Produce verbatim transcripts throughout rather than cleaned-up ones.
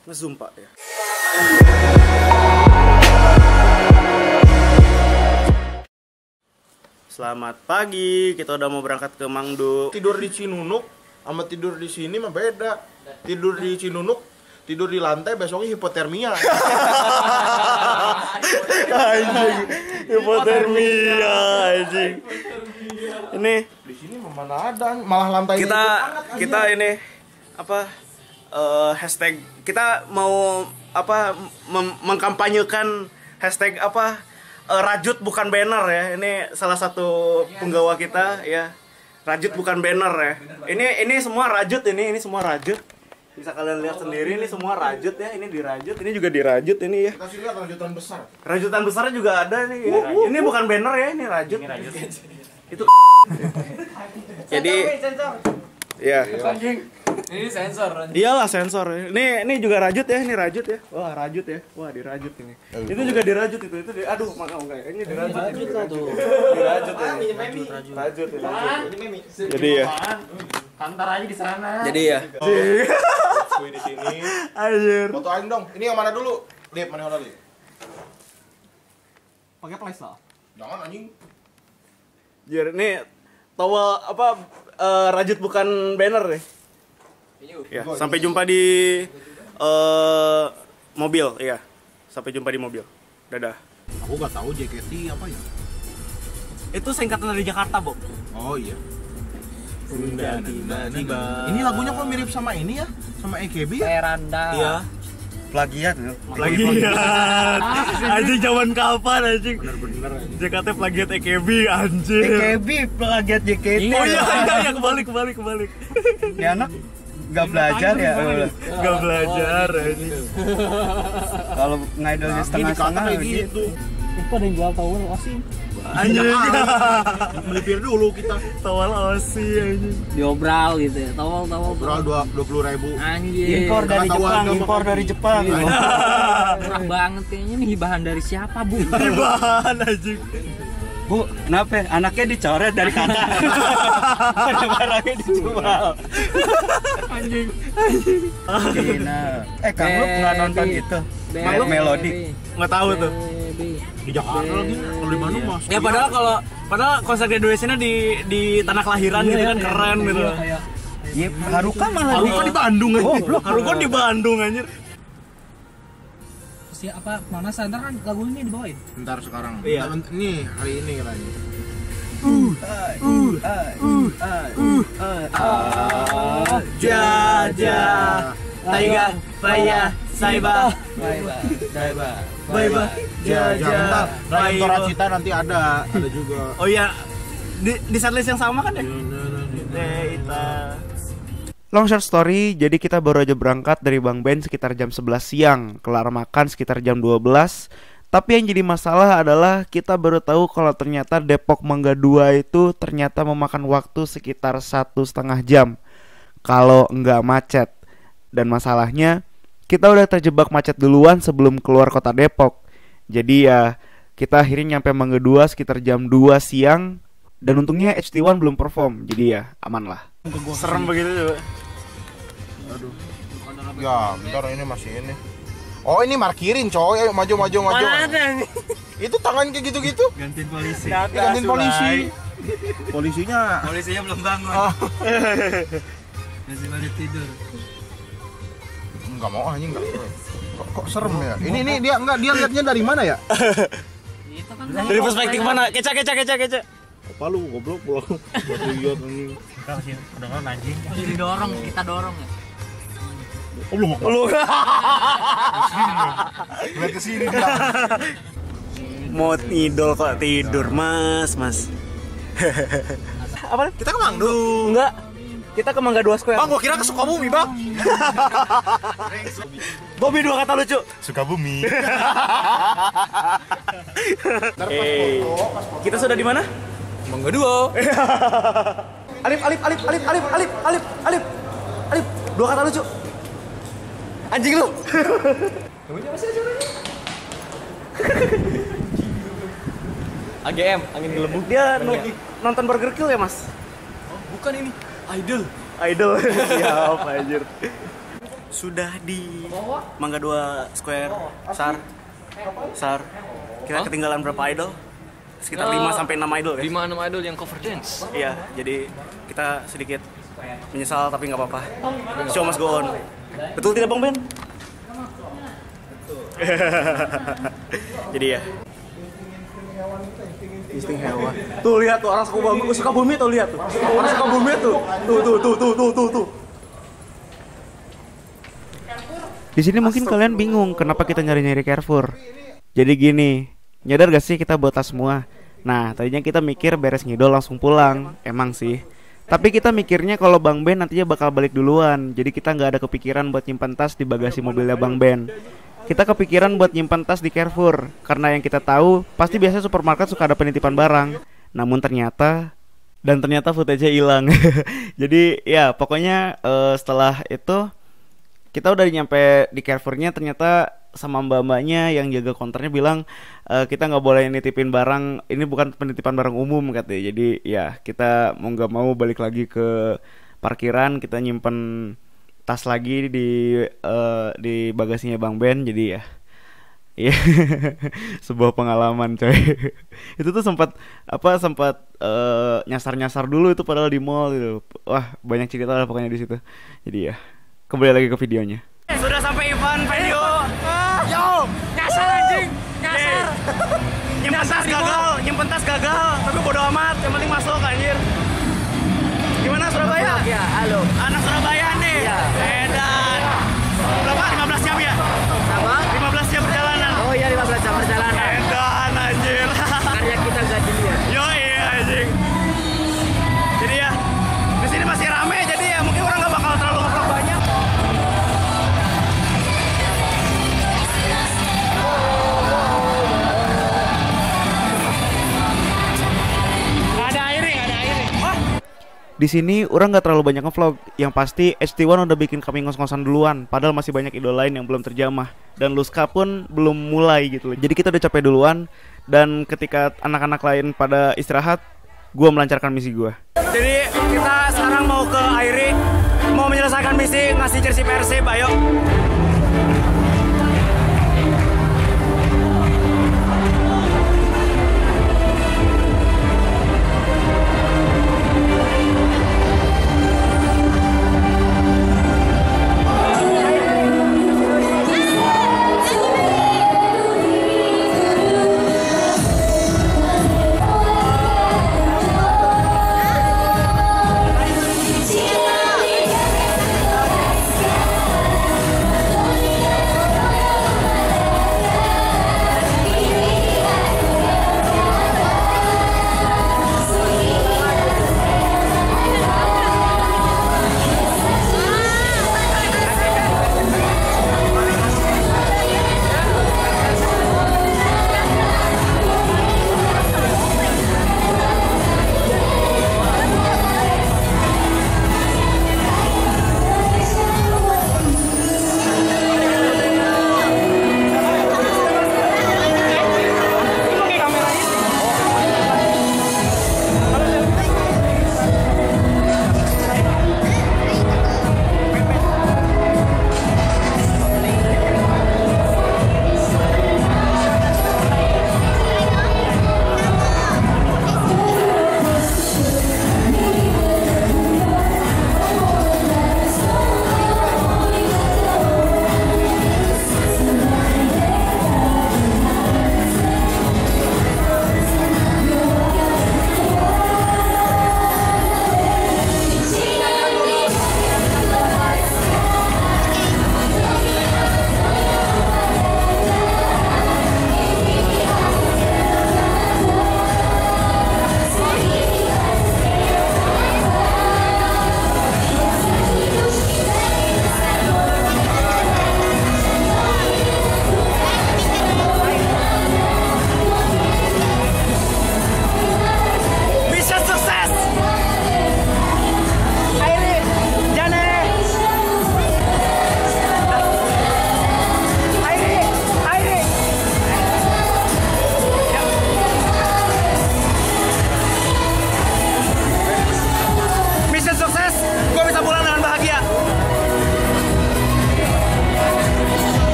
Ngezoom Pak ya. Selamat pagi, kita udah mau berangkat ke Mangdu. Tidur di Cinunuk sama tidur di sini mah beda. Tidur di Cinunuk, tidur di lantai besoknya hipotermia. Anjing, hipotermia anjing. Ini Di sini mah mana ada, malah lantainya kita ikut hangat aja. kita ini apa eh, hashtag kita mau apa mem- mengkampanyekan hashtag apa eh, rajut bukan banner ya. Ini salah satu penggawa kita ya. Rajut bukan banner ya. Ini ini semua rajut ini ini semua rajut. Bisa kalian lihat sendiri ini semua rajut ya. Ini dirajut, ini juga dirajut ini ya. Kita sih lihat lanjutan besar. Rajutan besarnya juga ada nih ya. Ini bukan banner ya, ini rajut. Ini rajut. Itu jadi ya. Ini sensor. Iyalah sensor. Ini ini juga rajut ya, ini rajut ya. Wah, rajut ya. Wah, dirajut ini. Itu juga dirajut itu. Itu di, aduh, mana enggak. Ini dirajut. Rajut lah tuh. Dirajut ini. Rajut, rajut, rajut. Jadi ya. Kantor aja di sana. Jadi ya. Gue di sini. Anjir. Fotoin dong. Ini yang mana dulu? Lip, mana yang Lip? Pakai flash lah. Jangan anjing. Jir, ini towel apa eh, rajut bukan banner deh. Ya, sampai jumpa di eh, mobil, ya. Sampai jumpa di mobil. Dadah. Aku gak tahu J K T apa ya. Itu singkatan dari Jakarta, Bob. Oh iya. Ini lagunya kok mirip sama ini ya? Sama A K B ya? Veranda. Iya. Plagiat ya? Plagiat. Anjing zaman kapan anjing? Bener-bener anjing. J K T plagiat E K B anjing. E K B plagiat J K T. Oh iya iya iya kebalik kebalik kebalik. Ini anak nggak belajar ya. Gak belajar anjing. Kalau ngidolnya setengah-setengah kayak gitu. gitu. Itu ada yang jual towel Osim. Anjing. Melipir dulu kita. Towel Osi anjing. Diobral gitu ya. Towel towel. Berapa dua dua puluh ribu. Anjir. Impor dari Nggak tahu Jepang, harga impor makanya. dari Jepang. Murah banget kayaknya nih hibahan dari siapa, Bu? Bahan anjing. Bu, kenapa? Anaknya dicoret dari kakak. Barangnya dijual. Anjing. Gina. Eh, kamu nggak nonton itu? Malu? Melodi. Nggak tahu tuh. Di Jakarta lagi. Kalau di Bandung mas. Ya padahal kalau padahal konser graduation-nya di di tanah kelahiran gitu kan keren gitu. Iya, Haruka malah di Haruka di Bandung anjir. Haruka di Bandung anjir. Si apa mana Sandra kan lagu ini dibawain. Ntar sekarang. Iya. Ntar, nih hari ini katanya. Jaja. Taiga, Baya, Saiba. Bye bye. Bye bye. Bye bye. Ya, Jaja. bentar. Bye. Kantor Cita nanti ada, ada juga. Oh iya. Di di setlist yang sama kan ya? Kita. Long short story, jadi kita baru aja berangkat dari Bang Ben sekitar jam sebelas siang, kelar makan sekitar jam dua belas. Tapi yang jadi masalah adalah kita baru tahu kalau ternyata Depok Mangga dua itu ternyata memakan waktu sekitar satu setengah jam kalau nggak macet. Dan masalahnya kita udah terjebak macet duluan sebelum keluar kota Depok. Jadi ya kita akhirnya nyampe Mangga dua sekitar jam dua siang. Dan untungnya H T satu belum perform, jadi ya aman lah. Serem begitu coba. Aduh. Ya, bentar ini masih ini. Oh ini markirin coy, ayo maju maju maju. Mana ada nih? Itu tangan kayak gitu-gitu. Gantiin polisi. Gantiin polisi. Polisinya. Polisinya belum bangun. Ah, Masih balik tidur. enggak mau anjing enggak. Kok, kok serem ya? Ini ini dia enggak dia lihatnya dari mana ya? Itu kan Dari perspektif mana? Keca keca keca keca. Apa lu goblok bro? Lihat anjing. Kita masih kedengeran anjing. didorong, kita dorong ya. Oh belum mau. Lu Lihat ke sini dia. mau ngidol kok tidur, Mas, Mas. Apa? Kita ke Mangdu. Enggak. Kita ke Mangga dua Square. Bang, gua kira ke Sukabumi, Bang. Bobby dua kata lucu. Sukabumi. Eh, kita sudah di mana? Mangga dua. Alif, Alif, Alif, Alif, Alif, Alif, Alif, Alif, Alif, dua kata lucu. Anjing lu. A G M, angin gelembung. Dia no- nonton Burger Kill ya, Mas? Bukan ini, Idol. Idol. Siap, anjir. sudah di Mangga Dua Square. Sar, Sar, kita ketinggalan berapa idol? Sekitar lima sampai enam idol ya? lima enam idol yang cover dance. Iya, jadi kita sedikit menyesal tapi nggak apa-apa. Show must go on. Betul tidak Bang Ben? Jadi ya. Insting hewan. Tuh lihat tuh orang suka bumi, suka bumi tuh lihat tuh. Orang suka bumi tuh. Tuh tuh tuh tuh tuh tuh tuh. Di sini mungkin kalian bingung kenapa kita nyari-nyari Carrefour. Jadi gini, nyadar gak sih kita botas semua? Nah, tadinya kita mikir beres ngidol langsung pulang. Emang sih. Tapi kita mikirnya kalau Bang Ben nantinya bakal balik duluan. Jadi kita nggak ada kepikiran buat nyimpan tas di bagasi mobilnya Bang Ben. Kita kepikiran buat nyimpan tas di Carrefour karena yang kita tahu pasti biasanya supermarket suka ada penitipan barang. Namun ternyata dan ternyata footage-nya hilang. Jadi ya pokoknya uh, setelah itu kita udah nyampe di Carrefour-nya, ternyata sama mbak-mbaknya yang jaga konternya bilang e, kita nggak boleh nitipin barang, ini bukan penitipan barang umum katanya. Jadi ya kita mau nggak mau balik lagi ke parkiran, kita nyimpen tas lagi di uh, di bagasinya Bang Ben. Jadi ya iya sebuah pengalaman coy. Itu tuh sempat apa sempat uh, nyasar-nyasar dulu itu padahal di mall gitu. Wah, banyak cerita lah pokoknya di situ. Jadi ya kembali lagi ke videonya. Sudah sampai event video. Yo, Nyasar anjing, nyasar. nyimpen tas gagal, nyimpen tas gagal, tapi bodo amat, yang penting masuk anjir. Gimana Surabaya? Ya, halo. Anak Surabaya nih. Iya. Edan. Berapa? lima belas jam ya? Apa? lima belas jam perjalanan. Oh iya, lima belas jam perjalanan. Edan anjir. Karya kita gak dilihat. Yo iya anjing. Jadi ya di sini masih rame, jadi ya mungkin orang nggak bakal terlalu ngeplak banyak. Nggak ada air, nggak ada air. Wah. Di sini orang nggak terlalu banyak ngevlog. Yang pasti H T satu udah bikin kami ngos-ngosan duluan. Padahal masih banyak idol lain yang belum terjamah. Dan Luska pun belum mulai gitu. Jadi kita udah capek duluan. Dan ketika anak-anak lain pada istirahat, gue melancarkan misi gue. Jadi kita sekarang mau ke Airi, mau menyelesaikan misi ngasih jersey Persib, ayo.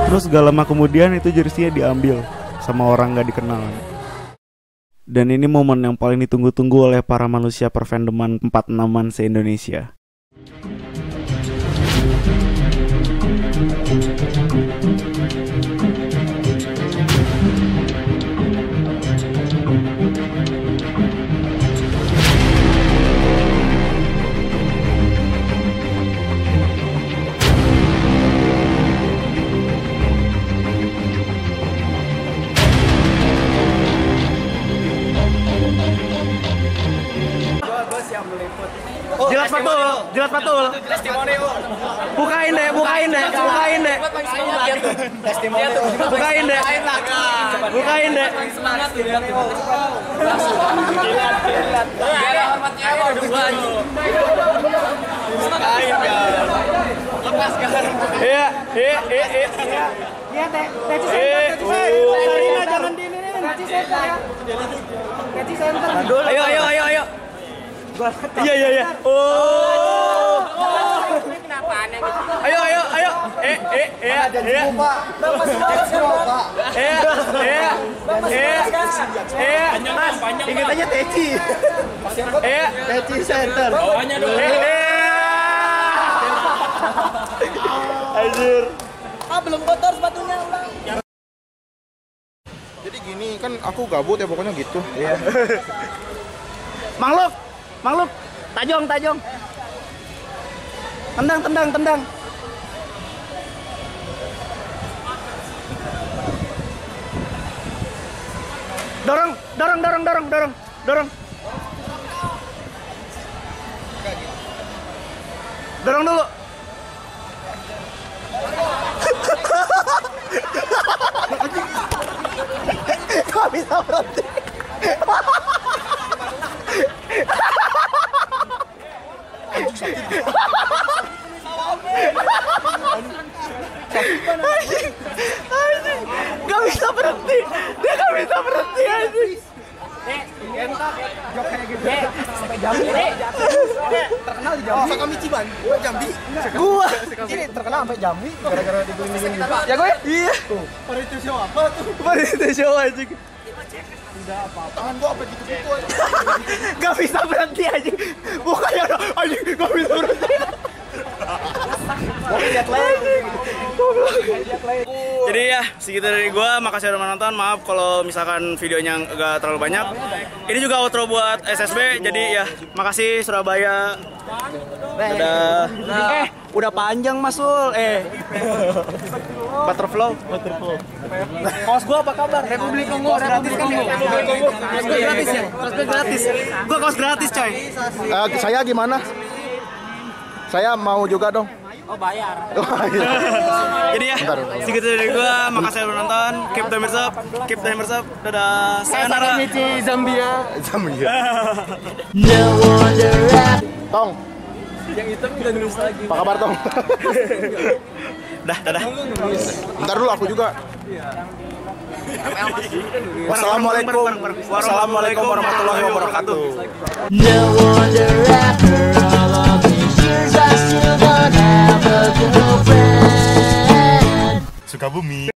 Terus gak lama kemudian itu jersey-nya diambil sama orang gak dikenal. Dan ini momen yang paling ditunggu-tunggu oleh para manusia perfandoman empat enaman se-Indonesia. Jelas betul, jelas betul. Bukain deh, bukain deh, bukain deh. Bukain deh. Bukain deh. Semangat dilihat. Dilihat, dilihat. Biar hormatnya udah banyak. Bukain kan. Lepaskan. Iya, iya, iya, iya. Iya, teh. Teci center, teci center. Sarina jangan di ini nih, teci center ya. Teci center. Ayo, ayo, ayo, ayo. Iya, iya, iya. Oh. Kenapa aneh gitu? Ayo, ayo, ayo. Eh, eh, iya, iya. Bapak semua semua, Pak. Iya, iya. Iya. Iya. Mas, ingat aja Teci. Iya, Teci center. Bawahnya dulu. Iya. Anjir. Ah, belum kotor sepatunya, Bang. Jadi gini kan aku gabut ya pokoknya gitu. Iya. Makhluk, makhluk. Tajong, tajong. Tendang, tendang, tendang. Dorong, dorong, dorong, dorong, dorong, dorong. Dorong dulu. Gak bisa berhenti. Gak bisa berhenti. Dia gak bisa berhenti anjing. Sampai Jambi, Dek. Terkenal di Jambi. Kami Ciban, Jambi. Gua. Ini terkenal sampai Jambi gara-gara digelindingin gitu. Ya gue? Iya. Itu show apa tuh? Itu show anjing. Tangan gua apa gitu-gitu. Gak bisa berhenti anjing. Bukannya ada anjing gak bisa berhenti. Jadi ya segitu dari gua, makasih udah menonton. Maaf kalau misalkan videonya agak terlalu banyak. Ini juga outro buat S S B. Jadi ya makasih Surabaya. Udah eh udah panjang Masul. Eh Butterflow. Butterflow. Kaos gua apa kabar? Republik Kongo gratis kan ya? Republik Kongo. Kaos gua gratis ya? Kaos gua gratis. Gua kaos gratis coy. Eh, saya gimana? Saya mau juga dong. Oh, bayar. Jadi ya, segitu dari gua. Makasih udah nonton. Keep the mirrors up. Keep the mirrors up. Dadah. Sayonara. Zambia. Zambia. Tong. Yang hitam udah nulis lagi. Apa kabar Tong? Dah, dadah. Bentar dulu aku juga. Wassalamualaikum. Wassalamualaikum warahmatullahi wabarakatuh. No wonder after all of these years I still don't have a girlfriend. Sukabumi.